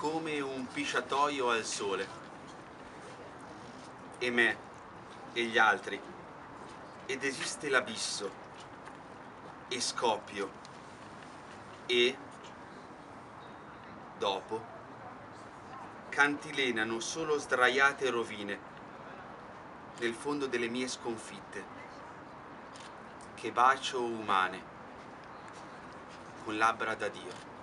come un pisciatoio al sole. E me, e gli altri, ed esiste l'abisso, e scoppio, e, dopo, cantilenano solo sdraiate rovine nel fondo delle mie sconfitte, che bacio umane con labbra da Dio.